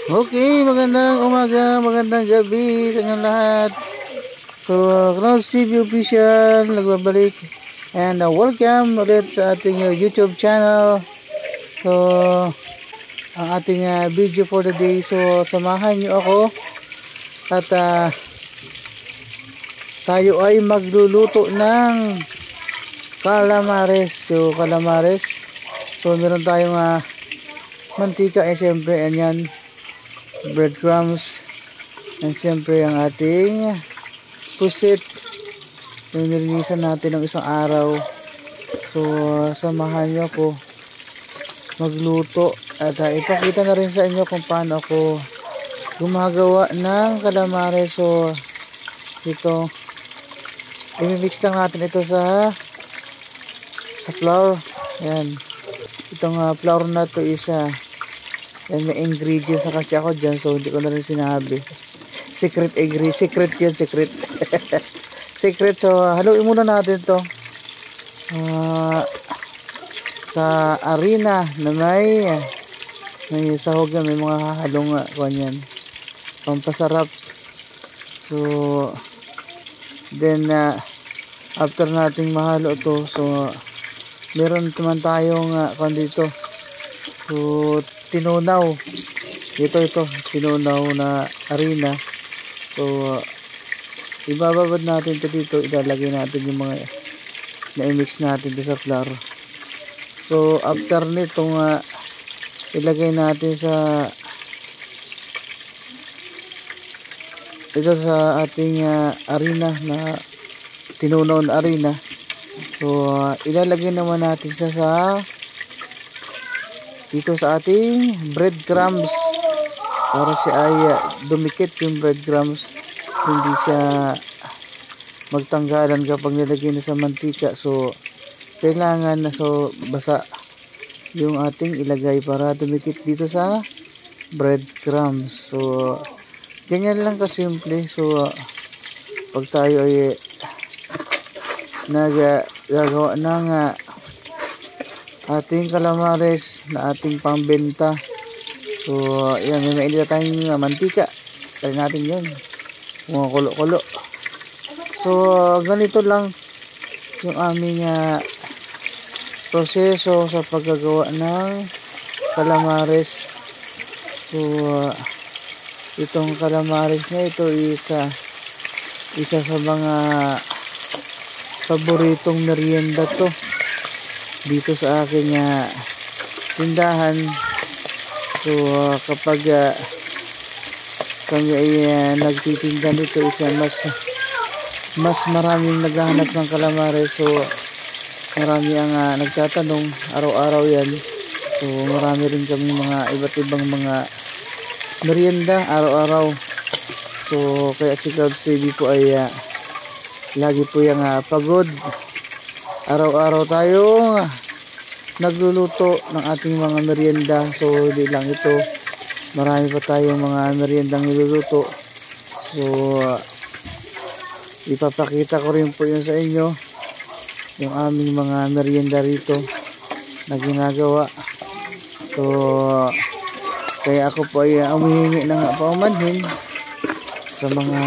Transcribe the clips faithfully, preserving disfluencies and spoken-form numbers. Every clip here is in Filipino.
Okay, magandang umaga, magandang gabi sa inyong lahat. So, Clouds T V Official, nagbabalik. And uh, welcome ulit sa ating uh, YouTube channel. So, ang ating uh, video for the day. So, samahan nyo ako. At uh, tayo ay magluluto ng calamares. So, calamares. So, meron tayong uh, mantika. Eh, siyempre, yan. Breadcrumbs, and siyempre ang ating pusit. Nilinisan natin ng isang araw. So samahan nyo ako magluto at uh, ipakita na rin sa inyo kung paano ako gumagawa ng calamares. So ito, i-mix lang natin ito sa sa flour. Yan, itong uh, flour na to isa. Yan, may ingredients na kasi ako dyan, so hindi ko na rin sinabi. Secret ingredient, secret yan, secret. Secret, so haluin muna natin to uh, sa arena na may may sahog na, may mga halong kanyan, pampasarap. So then uh, after nating mahalo to, so meron naman tayong uh, kan dito, so tinunaw. Ito ito tinunaw na harina. So uh, ibababad natin ito dito, ilalagay natin yung mga na-mix natin dito sa flour. So after nito nga uh, ilagay natin sa ito sa ating uh, harina na tinunaw na harina. So uh, ilalagay naman natin sa sa dito sa ating breadcrumbs para siya ay uh, dumikit yung breadcrumbs, hindi siya magtanggalan kapag nilagay na sa mantika. So kailangan na so basa yung ating ilagay para dumikit dito sa breadcrumbs. So ganyan lang kasimple. So uh, pag tayo ay nagagawa ng uh, ating calamares na ating pambenta. So yan, may mainit tayong uh, mantika. Try natin yun, mga kulo-kulo. So uh, ganito lang yung aming uh, proseso sa paggagawa ng calamares. So uh, itong calamares na ito isa isa sa mga paboritong merienda to dito sa aking uh, tindahan. So uh, kapag uh, kami ay uh, nagtitinda nito, isa mas mas maraming naghahanap ng calamares. So marami ang uh, nagtatanong araw-araw yan. So marami rin kami mga iba't ibang mga merienda araw-araw. So kaya si Clouds T V po ay uh, lagi po yung uh, pagod. Araw-araw tayong nagluluto ng ating mga merienda. So hindi lang ito, marami pa tayong mga meriendang niluluto. So uh, ipapakita ko rin po yun sa inyo, yung aming mga merienda rito na ginagawa. So uh, kaya ako po ay uh, umihingi ng paumanhin sa mga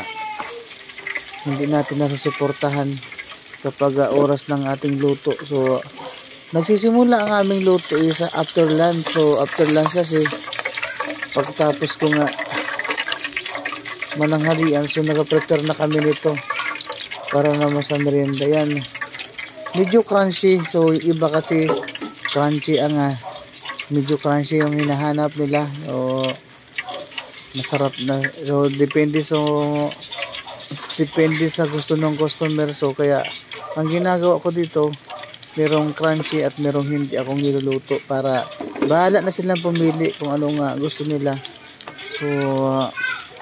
hindi natin nasusuportahan kapag uh, oras ng ating luto. So nagsisimula ang aming luto is uh, after lunch. So after lunch kasi pagtapos ko nga mananghalian, so nag-prepare na kami nito para naman sa merienda. Yan, medyo crunchy. So iba kasi crunchy ang uh, medyo crunchy yung hinahanap nila. So masarap na. So depende so depende sa gusto ng customer. So kaya ang ginagawa ko dito, merong crunchy at merong hindi akong niluluto para bahala na silang pumili kung ano nga gusto nila. So uh,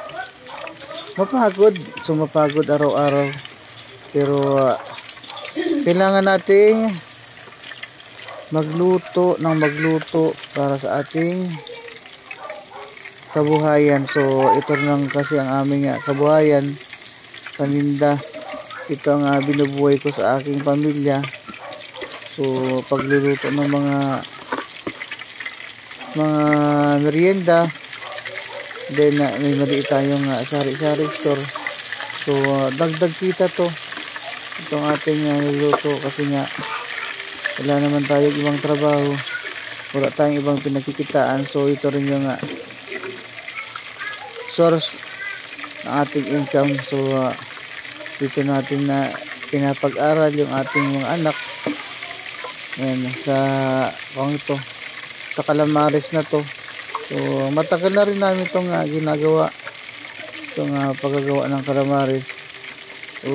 mapagod. So mapagod araw-araw. Pero uh, kailangan nating magluto ng magluto para sa ating kabuhayan. So ito lang kasi ang aming uh, kabuhayan, paninda. Ito ang uh, binubuhay ko sa aking pamilya. So pagluluto ng mga mga merienda Then uh, may maliit tayong uh, sari-sari store. So uh, dagdag kita to itong ating uh, niluto kasi nga wala naman tayong ibang trabaho, wala tayong ibang pinagkikitaan. So ito rin yung uh, source ng ating income. So uh, dito natin na pinapag-aral yung ating mga anak. Ayan, sa kung ito sa calamares na to. So matagal na rin namin itong uh, ginagawa, itong uh, paggagawa ng calamares. So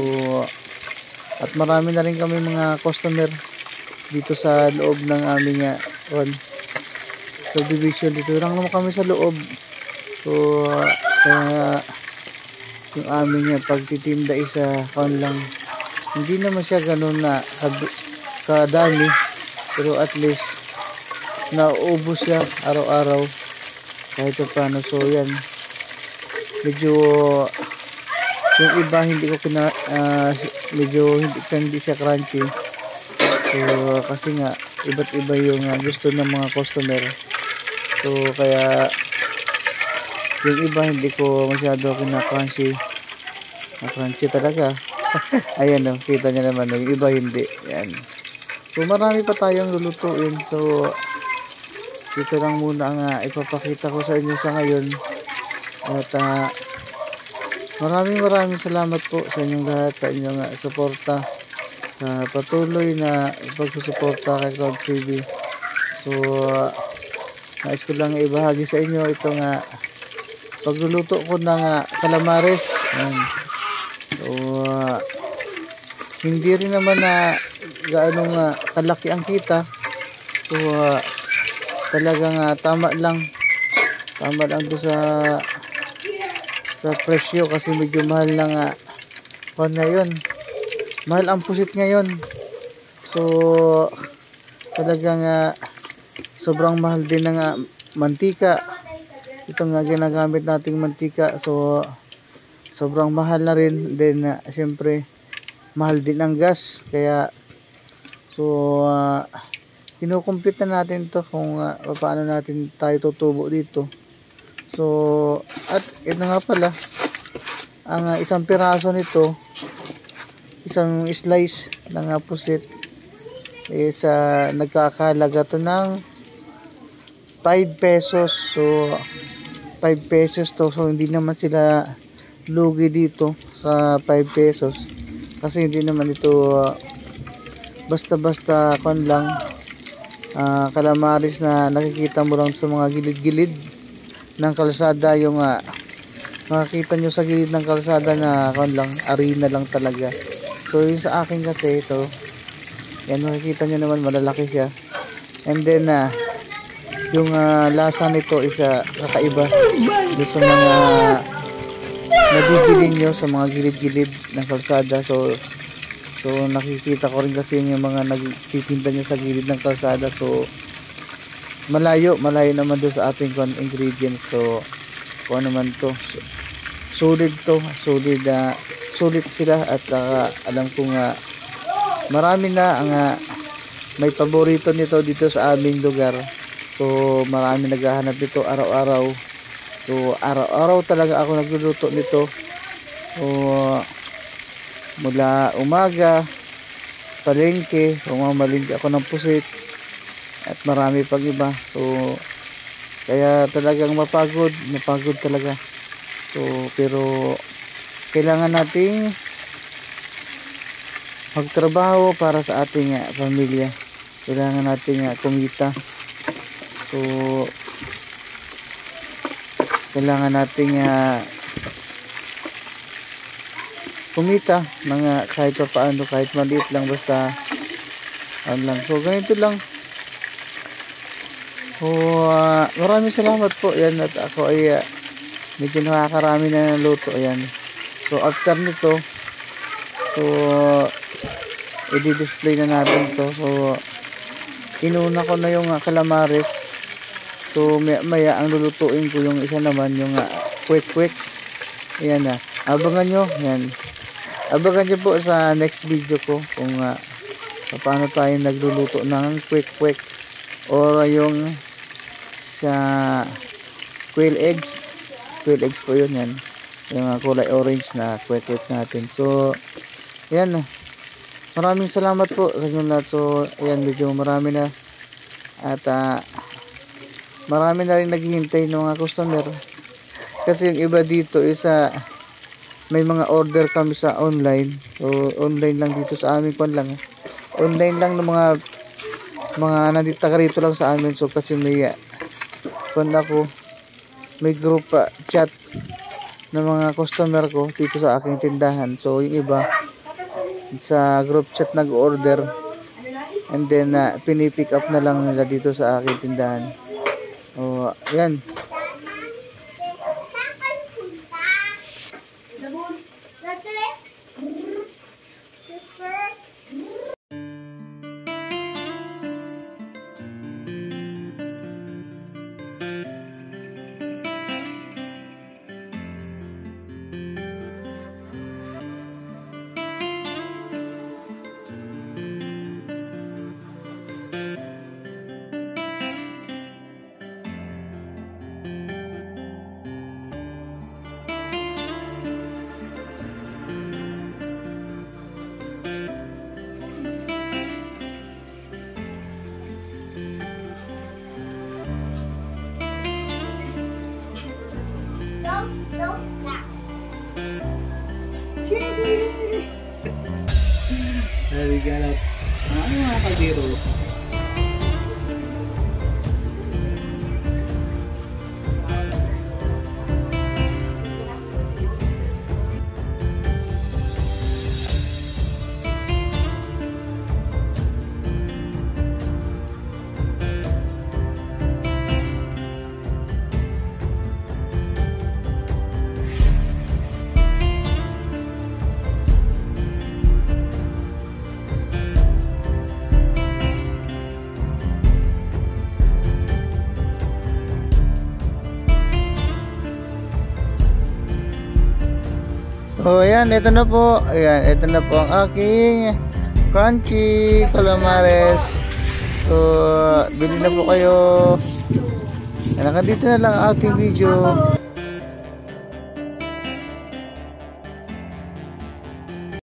at marami na rin kami mga customer dito sa loob ng aming uh, subdivision. Dito lang naman kami sa loob. So uh, kaya yung aming uh, pagtitinda isa kan lang, hindi naman siya ganun na kadami, pero at least nauubos siya araw-araw kahit pa paano. So yan, medyo yung iba hindi ko kina uh, medyo hindi, hindi siya crunchy. So kasi nga iba't iba yung uh, gusto ng mga customer. So kaya yung iba hindi ko masyado kina-crunchy, na crunchy talaga. Ayan o, kita nyo naman, yung iba hindi. Yan. So marami pa tayong lulutuin. So dito lang muna ang uh, ipapakita ko sa inyo sa ngayon. At uh, maraming maraming salamat po sa inyong lahat, sa inyong uh, suporta, sa uh, patuloy na pagsusuporta kay Cloud T V. So uh, nais ko lang ibahagi sa inyo itong uh, pagluluto ko ng uh, calamares. Ayan. So uh, hindi rin naman na uh, gaano uh, kalaki ang kita. So uh, talagang uh, tama lang tama lang to sa sa presyo kasi medyo mahal lang uh, oh, ngayon mahal ang pusit ngayon. So talagang uh, sobrang mahal din ng uh, mantika. Ito nga ginagamit nating mantika. So sobrang mahal na rin. Then uh, siyempre mahal din ang gas. Kaya so uh, kinukumpute na natin to kung uh, paano natin tayo tutubo dito. So at ito nga pala ang uh, isang piraso nito, isang slice ng uh, pusit is uh, nagkakalaga to ng five pesos. So five pesos to. So hindi naman sila lugi dito sa five pesos kasi hindi naman ito uh, basta-basta kon lang uh, calamares na nakikita mo lang sa mga gilid-gilid ng kalsada. Yung uh, makikita nyo sa gilid ng kalsada na kon lang, arena lang talaga. So yung sa akin kasi ito, yan makikita nyo naman malalaki siya. And then uh, yung uh, lasa nito is uh, kakaiba doon sa mga nabibili nyo sa mga gilid-gilid ng kalsada. So so nakikita ko rin kasi yung mga nagtitinda niya sa gilid ng kalsada. So malayo malayo naman doon sa ating ingredients. So kung ano naman to, solid to, solid uh, solid sila. At uh, alam ko nga marami na ang uh, may paborito nito dito sa aming lugar. So marami naghahanap nito araw-araw. So araw-araw talaga ako nagluluto nito. So mula umaga, palengke, umamalingki ako ng pusit at marami pang iba. So kaya talagang mapagod, mapagod talaga. So pero kailangan nating magtrabaho para sa ating uh, pamilya. Kailangan nating uh, kumita. So kailangan nating uh, kumita mga kahit pa paano, kahit maliit lang, basta ano lang. So ganito lang. So uh, maraming salamat po. Yan, at ako ay uh, medyo nakakarami na ng luto. Ayan. So after nito, so i-display na natin to. So inuna ko na yung uh, calamares. So maya, maya ang lulutuin ko yung isa naman, yung uh, quick quick. Ayan na. Uh, abangan nyo. Ayan. Abangan nyo po sa next video ko kung uh, paano tayo nagluluto ng quick quick or yung sa quail eggs. quail eggs po yun yan. Yung mga kulay orange na kwek-kwek natin. So, ayan. Maraming salamat po sa inyo lahat. So, ayan, medyo marami na. At, uh, marami na rin naghihintay ng mga customer. Kasi yung iba dito is, uh, may mga order kami sa online. So, online lang dito sa amin. Kwan lang. Online lang ng mga, mga nandito taga rito lang sa amin. So, kasi may, uh, kwan ako, may group uh, chat ng mga customer ko dito sa aking tindahan. So yung iba sa group chat nag-order and then uh, pinipick up na lang nila dito sa aking tindahan. O yan. Dari galap. Ano mga kabiro? So ayan, ito na po. Ayan, ito na po ang aking crunchy calamares. So bili na po kayo. Ayan, hanggang dito na lang ang ating video.